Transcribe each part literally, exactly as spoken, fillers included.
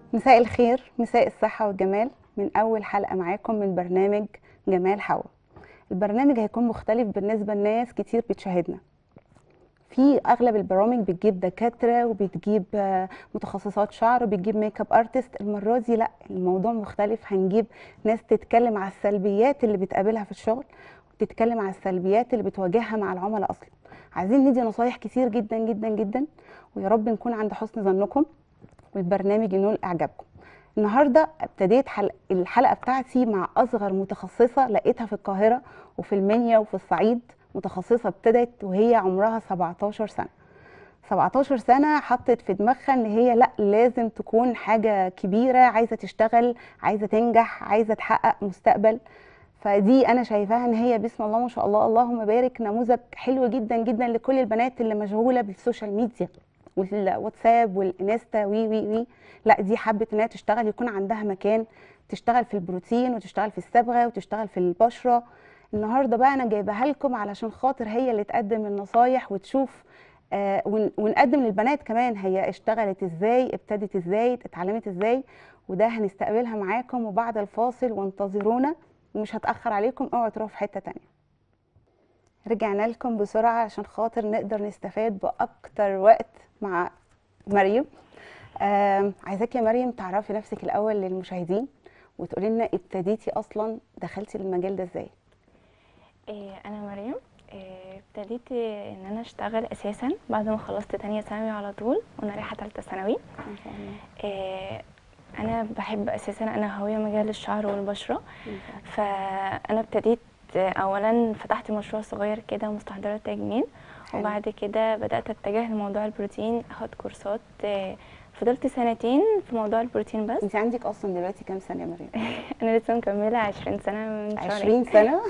مساء الخير، مساء الصحة والجمال. من أول حلقة معاكم من برنامج جمال حوا. البرنامج هيكون مختلف بالنسبة لناس كتير بتشاهدنا. في أغلب البرامج بتجيب دكاترة وبتجيب آه، متخصصات شعر وبتجيب ميك اب ارتست. المرة دي لا، الموضوع مختلف. هنجيب ناس تتكلم على السلبيات اللي بتقابلها في الشغل، وتتكلم على السلبيات اللي بتواجهها مع العملاء أصلا. عايزين ندي نصايح كتير جدا جدا جدا، ويا رب نكون عند حسن ظنكم والبرنامج ينول إعجابكم. النهارده ابتديت حلق الحلقه بتاعتي مع اصغر متخصصه لقيتها في القاهره وفي المنيا وفي الصعيد. متخصصه ابتدت وهي عمرها سبعتاشر سنه. سبعتاشر سنه حطت في دماغها ان هي لا، لازم تكون حاجه كبيره، عايزه تشتغل، عايزه تنجح، عايزه تحقق مستقبل. فدي انا شايفاها ان هي بسم الله ما شاء الله اللهم بارك، نموذج حلو جدا جدا لكل البنات اللي مشغوله بالسوشيال ميديا والواتساب والانستا وي وي وي. لا، دي حبت انها تشتغل، يكون عندها مكان تشتغل في البروتين وتشتغل في الصبغه وتشتغل في البشره. النهارده بقى انا جايباها لكم علشان خاطر هي اللي تقدم النصايح وتشوف، آه ون- ونقدم للبنات كمان هي اشتغلت ازاي، ابتدت ازاي، اتعلمت ازاي. وده هنستقبلها معاكم، وبعد الفاصل وانتظرونا. ومش هتأخر عليكم، اوعوا تروحوا في حتة تانية. رجعنا لكم بسرعة عشان خاطر نقدر نستفاد بأكتر وقت مع مريم. آه عايزاك يا مريم تعرفي نفسك الأول للمشاهدين، وتقولي لنا ابتديتي أصلا دخلتي المجال ده ازاي؟ إيه، انا مريم. إيه، ابتديت ان انا اشتغل اساسا بعد ما خلصت تانية ثانوي على طول وانا رايحه تالتة ثانوي. ما شاء الله. إيه، انا بحب اساسا، انا هاويه مجال الشعر والبشره. ما شاء الله. فانا ابتديت، اولا فتحت مشروع صغير كده مستحضرات تجميل، حلو. وبعد كده بدات اتجه لموضوع البروتين، اخد كورسات. إيه، فضلت سنتين في موضوع البروتين بس. انت عندك اصلا دلوقتي كام سنة يا مريم؟ انا لسه مكمله عشرين سنه من شهرين. عشرين سنة.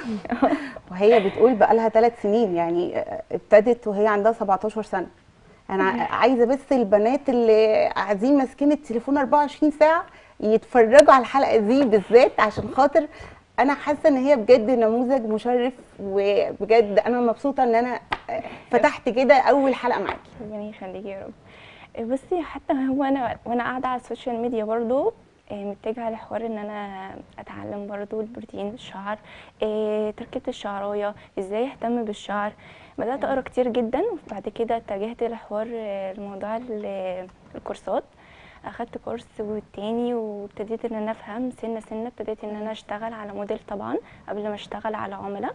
وهي بتقول بقالها ثلاث سنين، يعني آه، ابتدت وهي عندها سبعتاشر سنة. انا ع- عايزه بس البنات اللي قاعدين ماسكين التليفون اربعة وعشرين ساعه يتفرجوا على الحلقه دي بالذات، عشان خاطر انا حاسه ان هي بجد نموذج مشرف. وبجد انا مبسوطه ان انا فتحت كده اول حلقه معاكي. ربنا يخليكي يا رب. بصي، حتى هو انا وانا قاعده على السوشيال ميديا برضو آه، متجهه لحوار ان انا اتعلم برضو البروتين الشعر، آه، تركيبه الشعرايه، ازاي اهتم بالشعر. بدات اقرا كتير جدا، وبعد كده اتجهت لحوار آه، الموضوع ال- الكورسات. اخدت كورس والتاني، وابتديت ان انا افهم سنه سنه، ابتديت ان انا اشتغل على موديل طبعا قبل ما اشتغل على عملاء.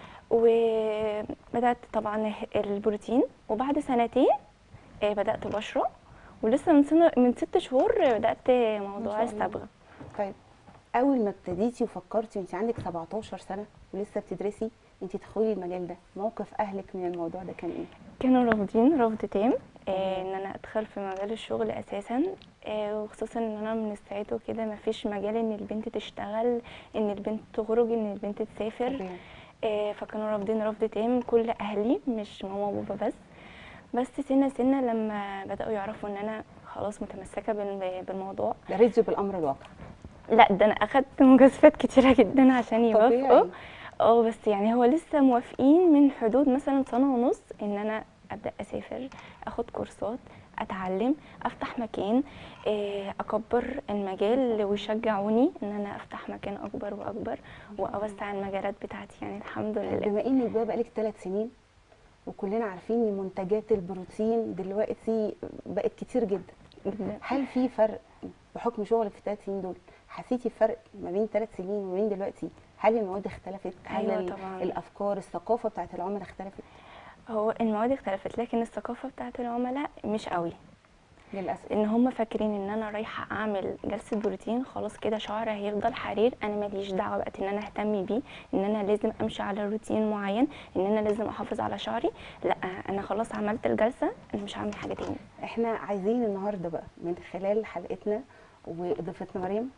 وبدات طبعا البروتين، وبعد سنتين آه، بدأت بشرة. ولسه من سنة من ست شهور بدأت ما موضوع شاء الله. الصبغة. طيب، اول ما ابتديتي وفكرتي وانت عندك سبعتاشر سنه ولسه بتدرسي انت تدخلي المجال ده، موقف اهلك من الموضوع ده كان ايه؟ كانوا رافضين رفض تام آه، طبيعي. ان انا ادخل في مجال الشغل اساسا. آه، وخصوصا ان انا من الصعيد وكده مفيش مجال ان البنت تشتغل، ان البنت تخرج، ان البنت تسافر. طبيعي. آه، فكانوا رافضين رفض تام كل اهلي، مش ماما وبابا بس. بس سنة سنة لما بدأوا يعرفوا ان انا خلاص متمسكة بال- بالموضوع. ده رضيوا بالامر الواقع. لا، ده انا اخدت مجازفات كتيره جدا عشان يوافقوا. طبيعي. اه، بس يعني هو لسه موافقين من حدود مثلا سنه ونص ان انا ابدا اسافر، اخد كورسات، اتعلم، افتح مكان، آه، اكبر المجال، ويشجعوني ان انا افتح مكان اكبر واكبر واوسع المجالات بتاعتي، يعني الحمد طيب، لله. بما انك بقى بقالك ثلاث سنين، وكلنا عارفين ان منتجات البروتين دلوقتي بقت كتير جدا، جدا. هل في فرق بحكم شغلك في الثلاث سنين دول؟ حسيتي فرق ما بين ثلاث سنين وما بين دلوقتي؟ هل المواد اختلفت؟ هل ايوه ال- طبعا. الافكار، الثقافه بتاعت العملاء اختلفت؟ هو المواد اختلفت، لكن الثقافه بتاعت العملاء مش قوي. للاسف. ان هم فاكرين ان انا رايحه اعمل جلسه بروتين خلاص كده شعري هيفضل حرير، انا ماليش دعوه بقى ان انا اهتم بيه، ان انا لازم امشي على روتين معين، ان انا لازم احافظ على شعري. لا، انا خلاص عملت الجلسه، انا مش هعمل حاجه تاني. احنا عايزين النهارده بقى من خلال حلقتنا واضافتنا مريم،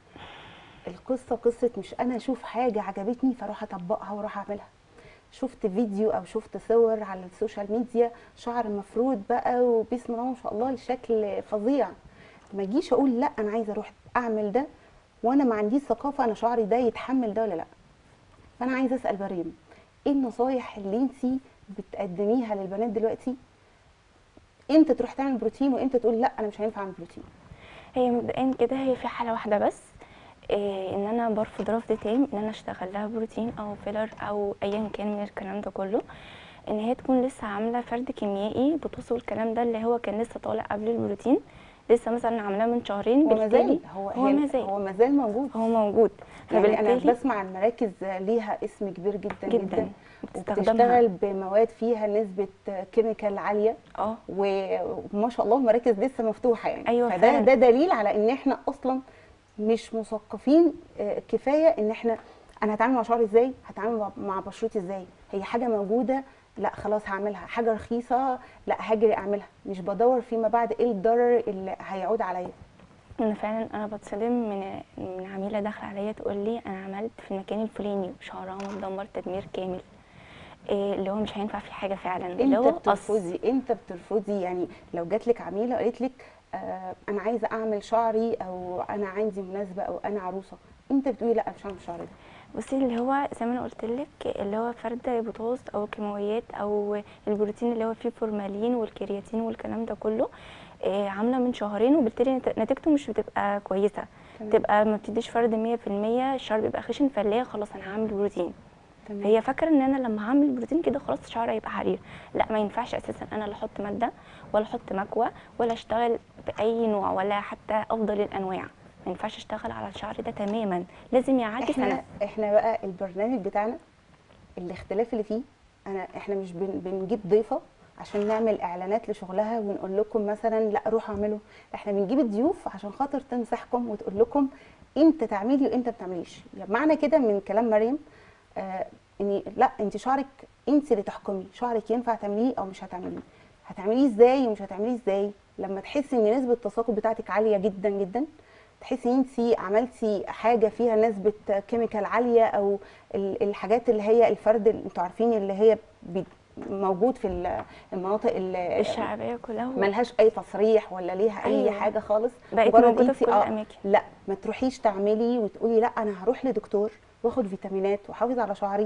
القصه قصه مش انا اشوف حاجه عجبتني فاروح اطبقها واروح اعملها. شفت فيديو او شفت صور على السوشيال ميديا شعر مفرود بقى وبسم الله ما شاء الله الشكل فظيع، ما اجيش اقول لا انا عايزه اروح اعمل ده وانا ما عنديش ثقافه انا شعري ده يتحمل ده ولا لا. فانا عايزه اسال مريم، ايه النصايح اللي انت بتقدميها للبنات دلوقتي؟ امتى تروح تعمل بروتين وامتى تقول لا انا مش هينفع اعمل بروتين؟ هي مبدئيا كده هي في حاله واحده بس، إيه ان انا برفض رفض تام ان انا اشتغل لها بروتين او فيلر او ايا كان من الكلام ده كله، ان هي تكون لسه عامله فرد كيميائي بوتوس والكلام ده اللي هو كان لسه طالع قبل البروتين، لسه مثلا عاملاه من شهرين، هو بالتالي مازال هو هو هي ما زال هو مازال موجود. هو موجود. يعني انا فبالتالي بسمع عن مراكز ليها اسم كبير جدا جدا، جدا بتستخدمها. وبتشتغل بمواد فيها نسبه كيميكال عاليه، اه و- وما شاء الله المراكز لسه مفتوحه يعني. ايوه فده فعلا. ده دليل على ان احنا اصلا مش مثقفين آه، كفايه ان احنا انا هتعامل مع شعري ازاي، هتعامل مع- مع بشرتي ازاي. هي حاجه موجوده، لا خلاص هعملها. حاجه رخيصه، لا هاجري اعملها. مش بدور فيما بعد ايه الضرر اللي هيعود عليا. انا فعلا انا بتصدم من من عميله داخله عليا تقول لي انا عملت في المكان الفلاني شعرها متدمر تدمير كامل، إيه اللي هو مش هينفع فيه حاجه فعلا، اللي امتى هو قص. بترفضي امتى بترفضي يعني لو جات لك عميله وقالت لك آه انا عايزه اعمل شعري، او انا عندي مناسبه، او انا عروسه، امتى بتقولي لا مش هعمل شعري ده؟ بصي اللي هو زي ما انا قلت لك، اللي هو فرد بوتوز او كيماويات او البروتين اللي هو فيه فورمالين والكرياتين والكلام ده كله، إيه عامله من شهرين، وبالتالي نت- نتيجته مش بتبقى كويسه، تمام. بتبقى ما بتديش فرد مية في المية، الشعر بيبقى خشن، فاللي هي خلاص انا هعمل بروتين. تمام. فهي فاكره ان انا لما هعمل بروتين كده خلاص شعري هيبقى حرير. لا، ما ينفعش اساسا انا لا احط ماده ولا احط مكوى ولا اشتغل باي نوع ولا حتى افضل الانواع. ما ينفعش اشتغل على الشعر ده تماما، لازم يعدي سنه. احنا احنا بقى البرنامج بتاعنا الاختلاف اللي فيه، انا احنا مش بن بنجيب ضيفه عشان نعمل اعلانات لشغلها ونقول لكم مثلا لا روحوا اعملوا. احنا بنجيب الضيوف عشان خاطر تنصحكم وتقول لكم امتى تعملي وامتى ما تعمليش. يعني معنى كده من كلام مريم آه ان لا، انت شعرك انت اللي تحكمي. شعرك ينفع تعمليه او مش هتعمليه، هتعمليه ازاي ومش هتعمليه ازاي. لما تحسي ان نسبه التساقط بتاعتك عاليه جدا جدا، تحسي ان انت عملتي حاجه فيها نسبه كيميكال عاليه، او ال- الحاجات اللي هي الفرد اللي انتوا عارفين اللي هي بي- موجود في ال- المناطق اللي الشعبيه كلها هو ملهاش اي تصريح ولا ليها اي ايوه حاجه خالص. بقت مجرد موجوده في انت كل اه الاماكن. لا، ما تروحيش تعملي وتقولي لا انا هروح لدكتور واخد فيتامينات واحافظ على شعري.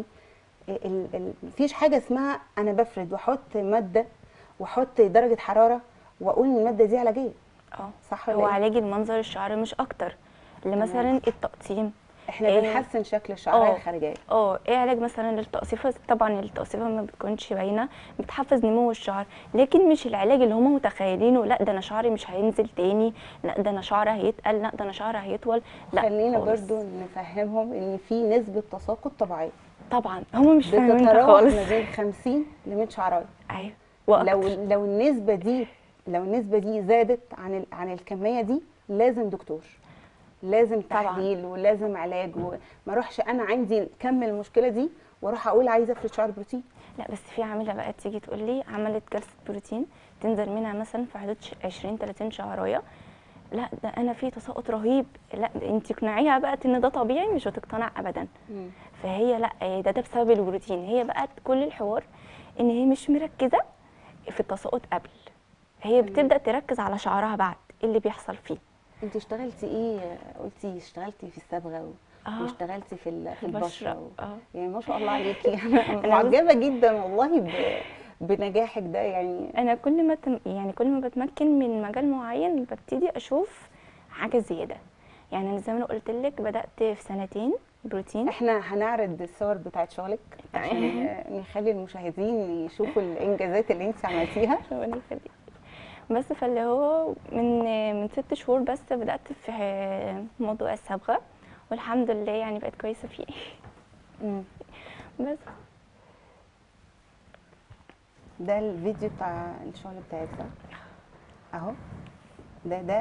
ال- ال- مفيش حاجه اسمها انا بفرد واحط ماده واحط درجه حراره واقول ان الماده دي علاجيه. اه صح هو ولا ايه؟ علاج المنظر الشعر مش اكتر، اللي تمام. مثلا التقطيم. احنا إيه بنحسن شكل الشعريه اه الخارجيه. اه ايه علاج مثلا للتقصيفه، طبعا التقصيفه ما بتكونش باينه، بتحفز نمو الشعر، لكن مش العلاج اللي هم متخيلينه، لا ده انا شعري مش هينزل تاني، لا ده انا شعري هيتقل، لا ده انا شعري هيطول، لا خلينا خالص. برضو نفهمهم ان في نسبه تساقط طبيعيه طبعا هم مش فاهمينها بتتراوح خالص. ما بين خمسين ل مية شعرايه. ايوه لو واكتر. لو النسبه دي لو النسبه دي زادت عن ال- عن الكميه دي، لازم دكتور، لازم طبعا تحليل ولازم علاج. وما اروحش انا عندي كم المشكله دي واروح اقول عايزه افرد شعر بروتين. لا، بس في عامله بقى تيجي تقول لي عملت جلسه بروتين تنزل منها مثلا في حدود عشرين تلاتين شعرايه، لا ده انا في تساقط رهيب، لا ده انت اقنعيها بقى ان ده طبيعي، مش هتقتنع ابدا. مم. فهي لا إيه ده ده بسبب البروتين، هي بقى كل الحوار ان هي مش مركزه في التساقط قبل، هي تمام. بتبدا تركز على شعرها بعد ايه اللي بيحصل فيه. انت اشتغلتي ايه؟ قلتي اشتغلتي في الصبغه و... اه واشتغلتي في ال- في في البشره البشره و... اه. يعني ما شاء الله عليكي. انا انا بص معجبه جدا والله ب... بنجاحك ده يعني. انا كل ما تم يعني كل ما بتمكن من مجال معين ببتدي اشوف حاجه زياده، يعني انا زي ما انا قلت لك بدات في سنتين بروتين. احنا هنعرض الصور بتاعت شغلك عشان آه، نخلي المشاهدين يشوفوا الانجازات اللي انت عملتيها. ربنا يخليك. بس فاللي هو من من ست شهور بس بدأت في موضوع الصبغة، والحمد لله يعني بقيت كويسة فيه. مم. بس ده الفيديو بتاع الشغل بتاعك ده اهو. ده ده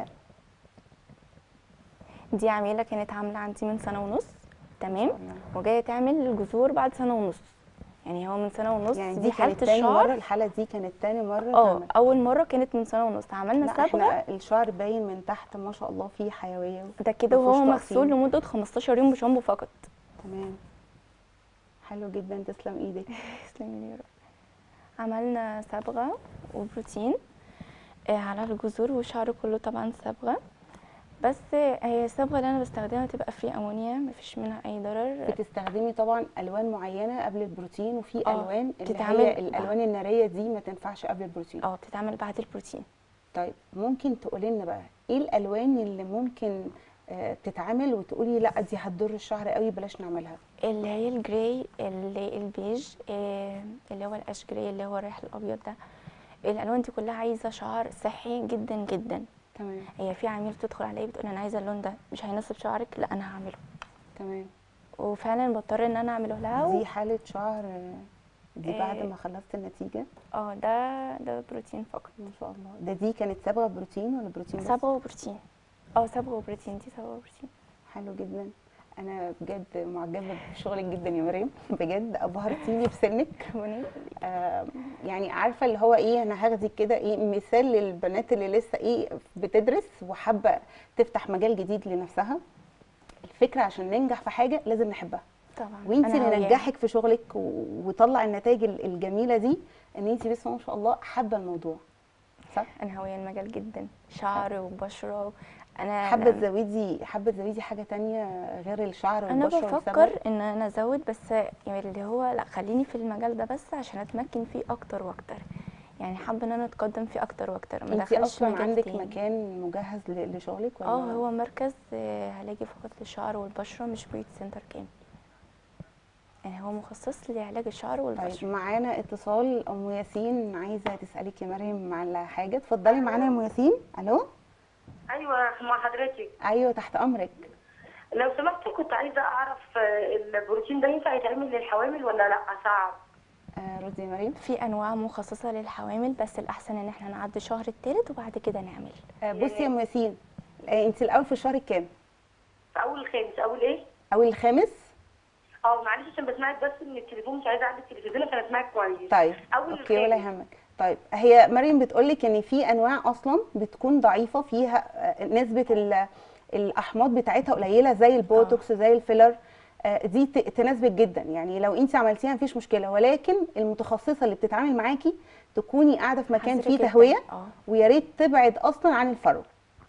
دي عميلة كانت عاملة عندي من سنة ونص، ما تمام، شاء الله. وجاية تعمل الجذور بعد سنة ونص، يعني هو من سنة ونص يعني دي دي حالة كانت تاني الشعر. مرة، الحالة دي كانت تاني مرة اه تعمل؟ أول مرة كانت من سنة ونص، عملنا لا صبغة. احنا الشعر باين من تحت ما شاء الله فيه حيوية ده كده ومفيهوش وهو مغسول تقطيم. لمدة خمستاشر يوم بشامبو فقط. تمام، حلو جدا، تسلم ايدك. تسلمي لي يا رب. عملنا صبغة وبروتين آه، على الجذور والشعر كله طبعا صبغة، بس هي الصبغه اللي انا بستخدمها تبقى فري امونيا، مفيش منها اي ضرر. بتستخدمي طبعا الوان معينة قبل البروتين، وفي اه الوان اللي بتتعمل هي بعد الالوان النارية دي ما تنفعش قبل البروتين. اه بتتعمل بعد البروتين. طيب ممكن تقولي لنا بقى ايه الالوان اللي ممكن آه، تتعمل وتقولي لا دي هتضر الشعر قوي بلاش نعملها؟ اللي هي الجراي، اللي البيج، آه، اللي هو الأش جراي اللي هو الريح الأبيض ده. الألوان دي كلها عايزة شعر صحي جدا جدا. تمام. هي في عميل بتدخل عليا بتقول أنا عايزة اللون ده مش هيناسب شعرك، لا أنا هعمله. تمام. وفعلا بضطر ان انا اعمله لها و... دي حالة شعر آه، دي بعد اه ما خلصت النتيجة؟ آه، ده ده بروتين فقط. ما شاء الله. ده دي كانت صبغة بروتين ولا بروتين بس؟ صبغه وبروتين. اه صبغه وبروتين، دي صبغه وبروتين. حلو جدا. انا بجد معجبه بشغلك جدا يا مريم، بجد ابهرتيني بسنك. ربنا يخليك. آه يعني عارفه اللي هو ايه، انا هاخدك كده ايه مثال للبنات اللي لسه ايه بتدرس وحابه تفتح مجال جديد لنفسها. الفكره عشان ننجح في حاجه لازم نحبها، طبعا وانت انا اللي هاوياها. نجحك في شغلك و- وطلع النتائج ال- الجميله دي ان انت بسم الله ما شاء الله حابه الموضوع، صح؟ انا هاويه المجال جدا، شعر وبشره. انا حابه انا تزودي حابه تزودي حاجه تانية غير الشعر أنا والبشره والصبغه؟ بفكر ان انا ازود، بس يعني اللي هو لا خليني في المجال ده بس عشان اتمكن فيه اكتر واكتر. يعني حابه ان انا اتقدم فيه اكتر واكتر، ما انت دخلش اصلا مجال عندك تاني. مكان مجهز ل- لشغلك اه ولا؟ هو مركز آه، علاجي فقط للشعر والبشره، مش بيوت سنتر كامل. يعني هو مخصص لعلاج الشعر طيب والبشره. معانا اتصال. ام ياسين عايزه تسالك يا مريم على حاجه، اتفضلي معانا يا ام ياسين. الو. ايوه مع حضرتك. ايوه تحت امرك. لو سمحتي كنت عايزه اعرف آه، البروتين ده ينفع يتعمل للحوامل ولا لا؟ صعب. آه ردي يا مريم. في انواع مخصصه للحوامل، بس الاحسن ان احنا نعدي شهر التالت وبعد كده نعمل. آه بصي يا يعني ام ياسين، آه انت الاول في الشهر الكام؟ في اول الخامس. اول ايه؟ اول الخامس. اه معلش عشان بسمعك بس من التليفون، مش عايزه اعدي التلفزيون عشان اسمعك كويس. طيب اول اوكي ولا الخامس. يهمك. طيب هي مريم بتقولك ان في انواع اصلا بتكون ضعيفه فيها آه، نسبه ال- الاحماض بتاعتها قليله زي البوتوكس زي الفيلر. آه، دي ت- تناسبك جدا، يعني لو انت عملتيها مفيش مشكله، ولكن المتخصصه اللي بتتعامل معاكي تكوني قاعده في مكان حذرة فيه جداً. تهويه، اه ويا ريت تبعد اصلا عن الفرو.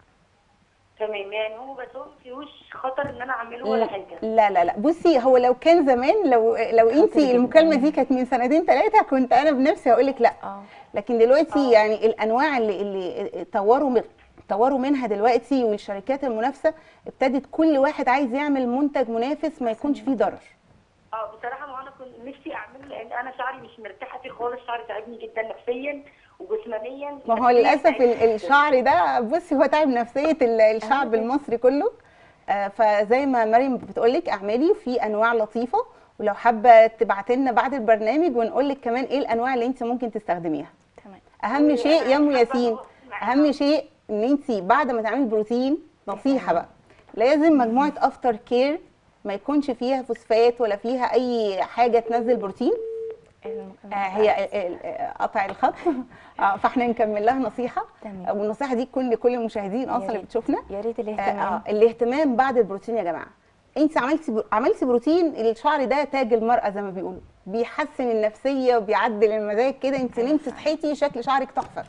تمام، يعني هو بس هو ما فيهوش خطر ان انا اعمله ولا حاجه؟ لا لا لا بصي، هو لو كان زمان، لو لو انت خطر جداً. المكالمه دي كانت من سنتين ثلاثه كنت انا بنفسي هقول لك لا. اه لكن دلوقتي اه يعني الانواع اللي اللي طوروا من طوروا منها دلوقتي، والشركات المنافسه ابتدت كل واحد عايز يعمل منتج منافس ما يكونش فيه ضرر. اه بصراحه ما انا كنت نفسي اعمله لان انا شعري مش مرتاحه فيه خالص، شعري تعبني جدا نفسيا وجسمانيا. ما هو نفسياً للاسف تعبني ال- جداً. الشعر ده بصي هو تعب نفسيه ال- الشعب أهم حاجة. المصري كله. آه، فزي ما مريم بتقولك اعملي في انواع لطيفه، ولو حابه تبعتي لنا بعد البرنامج ونقول لك كمان ايه الانواع اللي انت ممكن تستخدميها. تمام. اهم شيء يا ام وأنا حابة ياسين، أتواصل معاها. اهم شيء ان انت بعد ما تعملي بروتين، نصيحه بقى، لازم مجموعه افتر كير ما يكونش فيها فوسفات ولا فيها اي حاجه تنزل بروتين. آه المكملات هي بقى. ال- ال- قطع الخط. آه فاحنا نكمل لها نصيحه، تمام. والنصيحه دي تكون لكل المشاهدين يا اصلا اللي ريت. بتشوفنا. يا ريت آه الاهتمام. آه الاهتمام بعد البروتين يا جماعه. انت عملتي برو- عملتي بروتين، الشعر ده تاج المرأة زي ما بيقولوا، بيحسن النفسيه وبيعدل المزاج كده، انت أيوة نمتي فعلا. صحيتي شكل شعرك تحفه.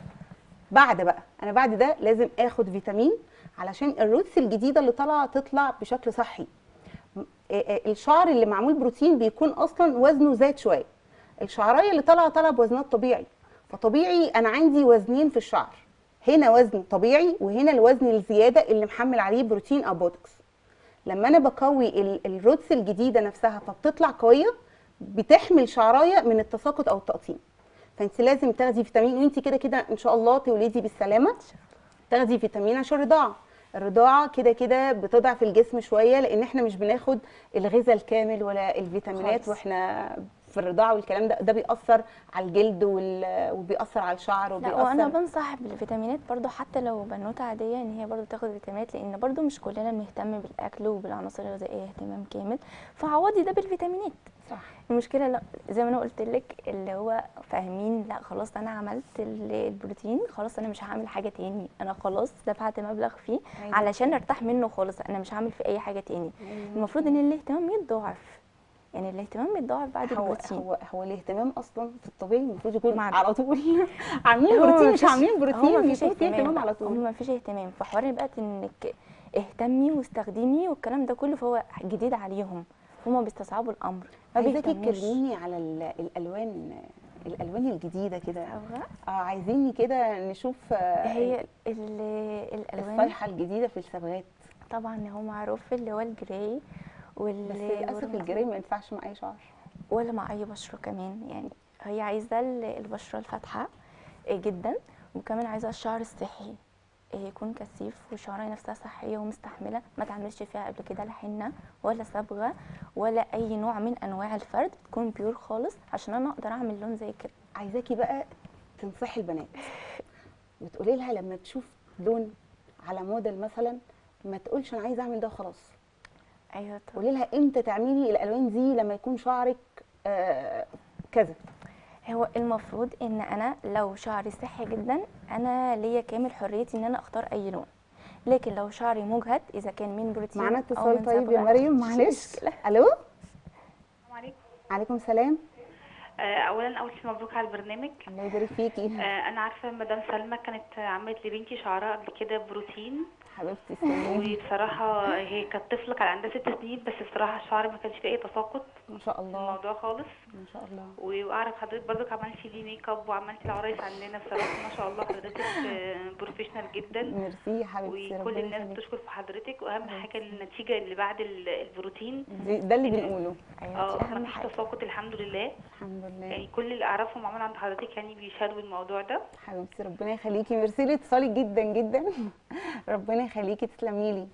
بعد بقى انا بعد ده لازم اخد فيتامين علشان الروتس الجديده اللي طالعه تطلع بشكل صحي. م- آه، آه، الشعر اللي معمول بروتين بيكون اصلا وزنه زاد شويه، الشعرايه اللي طالعه طالعه بوزنات طبيعي، فطبيعي انا عندي وزنين في الشعر، هنا وزن طبيعي وهنا الوزن الزياده اللي محمل عليه بروتين او بوتوكس. لما انا بقوي ال- الروتس الجديده نفسها فبتطلع قويه، بتحمل شعرايه من التساقط او التقطيم. فانت لازم تاخدي فيتامين، وانت كده كده ان شاء الله تولدي بالسلامه، تاخدي فيتامين عشان الرضاعه. الرضاعه كده كده بتضعف الجسم شويه، لان احنا مش بناخد الغذاء الكامل ولا الفيتامينات خالص. واحنا في الرضاعه، والكلام ده ده بيأثر على الجلد وال- وبيأثر على الشعر لا وانا وبيأثر. بنصح بالفيتامينات برضو، حتى لو بنوته عاديه ان هي برضو تاخد فيتامينات، لان برضو مش كلنا بنهتم بالاكل وبالعناصر الغذائيه اهتمام كامل، فعوضي ده بالفيتامينات. صح. المشكله لا زي ما انا قلت لك اللي هو فاهمين، لا خلاص انا عملت ال- البروتين، خلاص انا مش هعمل حاجه تاني، انا خلاص دفعت مبلغ فيه أيوة. علشان ارتاح منه خالص، انا مش هعمل فيه اي حاجه تاني. أيوة. المفروض ان الاهتمام يتضاعف، يعني الاهتمام يتضاعف بعد هو البروتين. هو هو الاهتمام اصلا في الطبيعي المفروض يكون مع- على طول. عاملين هو بروتين مش مفيش- عاملين هو بروتين مفيش يكون في اهتمام لا، على هو طول. مفيش اهتمام في حوار بقى انك اهتمي واستخدمي والكلام ده كله، فهو جديد عليهم، هما بيستصعبوا الامر ما عايزاكي بيهتموش. تكلميني على ال- الالوان الالوان الجديده كده، صبغة. اه عايزيني كده نشوف آه، هي ال- الالوان الصيحه الجديده في الصبغات. طبعا هو معروف اللي هو الجراي وال بس للاسف الجراي ما ينفعش مع اي شعر. ولا مع اي بشره كمان، يعني هي عايزه ال- البشره الفاتحه جدا، وكمان عايزه الشعر الصحي يكون كثيف وشعرها نفسها صحيه ومستحمله، ما تعملش فيها قبل كده لا حنه ولا صبغه ولا اي نوع من انواع الفرد، تكون بيور خالص عشان انا اقدر اعمل لون زي كده. عايزاكي بقى تنصحي البنات وتقولي لها لما تشوف لون على موديل مثلا ما تقولش انا عايزه اعمل ده خلاص. ايوه طبعا. قولي لها امتى تعملي الالوان دي لما يكون شعرك آه كذا. هو المفروض ان انا لو شعري صحي جدا انا ليا كامل حريتي ان انا اختار اي لون، لكن لو شعري مجهد اذا كان من بروتين معانا او اتصال من طيب يا صبغه مريم، مفيش معلش. مشكلة. الو. السلام عليكم. عليكم السلام. آه، اولا اول شيء مبروك على البرنامج. الله يبارك فيكي. آه، انا عارفه مدام سلمى كانت عملت لبنتي شعرها قبل كده بروتين، حبيبتي تسلمي. وبصراحه هي كانت طفله كان عندها ست سنين، بس بصراحه الشعر ما كانش فيه اي تساقط ما شاء في الله الموضوع خالص. ما شاء الله. واعرف حضرتك برضك عملتي لي ميك اب وعملتي العرايس عندنا، بصراحه ما شاء الله حضرتك آه، بروفيشنال جدا، ميرسي يا حبيبتي، وكل ربنا الناس يخليكي. بتشكر في حضرتك. واهم حبيبتي. حاجه النتيجه اللي بعد ال- البروتين. دي- ده اللي بنقوله. ايوه اه دي اهم مفيش حاجه. تساقط الحمد لله. الحمد لله. يعني كل اللي اعرفهم عملوا عند حضرتك يعني بيشاركوا الموضوع ده. حبيبتي ربنا يخليكي، ميرسي لاتصالك جدا جدا. ربنا يخليكي، تسلمي لي.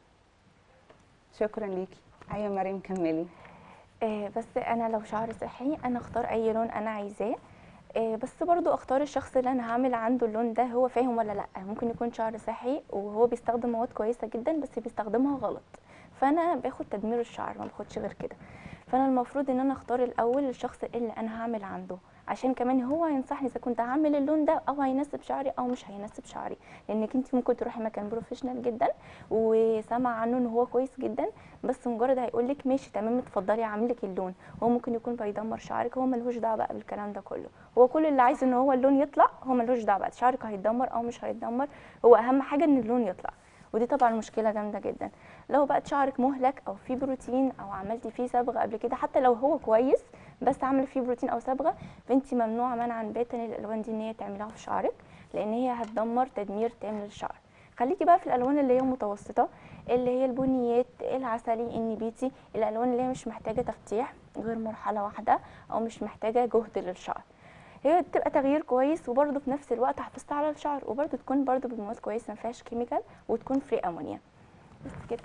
شكرا ليكي. ايوه مريم كملي. آه بس انا لو شعري صحي انا اختار اي لون انا عايزاه، آه بس برضو اختار الشخص اللي انا هعمل عنده اللون ده هو فاهم ولا لا. ممكن يكون شعر صحي وهو بيستخدم مواد كويسه جدا بس بيستخدمها غلط، فانا باخد تدمير الشعر ما باخدش غير كده. فانا المفروض ان انا اختار الاول الشخص اللي انا هعمل عنده، عشان كمان هو هينصحني اذا كنت هعمل اللون ده او هيناسب شعري او مش هيناسب شعري. لانك انت ممكن تروحي مكان بروفيشنال جدا وسمع عنه ان هو كويس جدا، بس مجرد هيقول لك ماشي تمام اتفضلي اعمل لك اللون، هو ممكن يكون بيدمر شعرك، هو ملهوش دعوه بقى بالكلام ده كله. هو كل اللي عايز ان هو اللون يطلع، هو ملهوش دعوه بقى شعرك هيتدمر او مش هيتدمر، هو اهم حاجه ان اللون يطلع. ودي طبعا مشكله جامده جدا. لو بقى شعرك مهلك او فيه بروتين او عملتي فيه صبغه قبل كده، حتى لو هو كويس بس عامله فيه بروتين او صبغه، فانت ممنوعه منعا باتا الالوان دي ان هي تعمليها في شعرك، لان هي هتدمر تدمير تام للشعر. خليكي بقى في الالوان اللي هي متوسطه، اللي هي البنيات، العسلي، النبيتي، الالوان اللي هي مش محتاجه تفتيح غير مرحله واحده او مش محتاجه جهد للشعر. هي بتبقى تغيير كويس وبرده في نفس الوقت حافظت على الشعر، وبرده تكون برده بمواد كويسه ما فيهاش كيميكال وتكون فري امونيا. بس كده.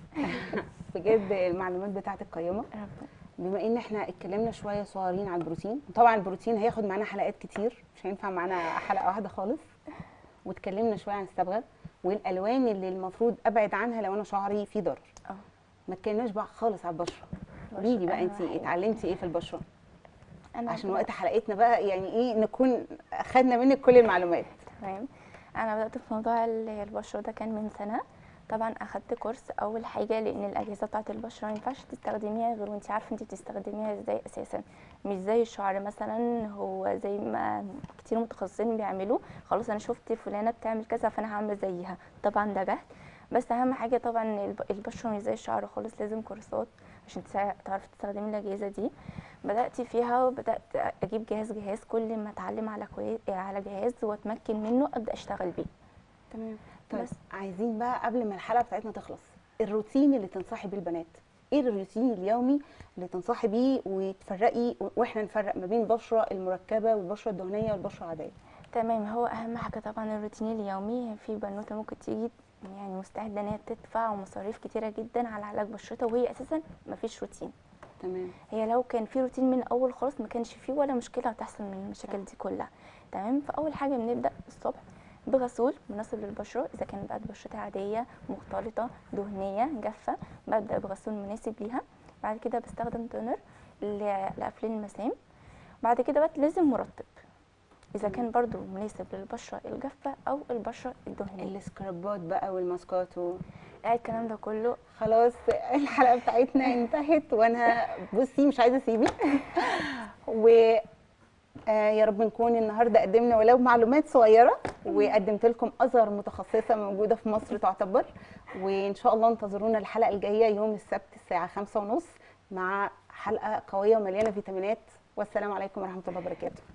بجد المعلومات بتاعتك قيمه. بما ان احنا اتكلمنا شويه صغيرين على البروتين، طبعا البروتين هياخد معانا حلقات كتير، مش هينفع معانا حلقه واحده خالص. واتكلمنا شويه عن الصبغه والالوان اللي المفروض ابعد عنها لو انا شعري فيه ضرر. اه ما اتكلمناش بقى خالص على البشره. قولي لي بقى انت اتعلمتي ايه في البشره؟ انا عشان بدأت- وقت حلقتنا بقى يعني ايه نكون خدنا منك كل المعلومات. تمام. انا بدات في موضوع ال- البشره ده كان من سنه. طبعا اخدت كورس اول حاجه، لان الاجهزه بتاعه البشره ما ينفعش تستخدميها غير وانت عارفه انت بتستخدميها ازاي اساسا. مش زي الشعر مثلا، هو زي ما كتير متخصصين بيعملوا، خلاص انا شفت فلانه بتعمل كذا فانا هعمل زيها، طبعا ده جهل. بس اهم حاجه طبعا الب- البشره مش زي الشعر خالص، لازم كورسات عشان تسا- تعرفي تستخدمي الاجهزه دي. بدات فيها وبدات اجيب جهاز جهاز، كل ما اتعلم على كويس على جهاز واتمكن منه ابدا اشتغل بيه. تمام. طيب بس. عايزين بقى قبل ما الحلقه بتاعتنا تخلص الروتين اللي تنصحي بيه البنات. ايه الروتين اليومي اللي تنصحي بيه وتفرقي واحنا نفرق ما بين البشره المركبه والبشره الدهنيه والبشره العاديه؟ تمام. هو اهم حاجه طبعا الروتين اليومي. في بنوته ممكن تيجي يعني مستعده ان هي تدفع مصاريف كتيره جدا على علاج بشرتها وهي اساسا ما فيش روتين. تمام. هي لو كان في روتين من الاول خالص ما كانش فيه ولا مشكله هتحصل من المشاكل دي كلها. تمام. فاول حاجه بنبدا الصبح بغسول مناسب للبشره، اذا كانت بقى بشرتها عاديه مختلطه دهنيه جافه ببدا بغسول مناسب ليها. بعد كده بستخدم تونر ل- لقفلين المسام. بعد كده بقى لازم مرطب، اذا كان برضو مناسب للبشره الجافه او البشره الدهنيه. السكرابات بقى والماسكات و... آه الكلام ده كله. خلاص الحلقه بتاعتنا انتهت وانا بصي مش عايزه اسيبك. و آه يا رب نكون النهارده قدمنا ولو معلومات صغيره وقدمت لكم اصغر متخصصه موجوده في مصر تعتبر. وان شاء الله انتظرونا الحلقه الجايه يوم السبت الساعه خمسة ونص مع حلقه قويه ومليانه فيتامينات. والسلام عليكم ورحمه الله وبركاته.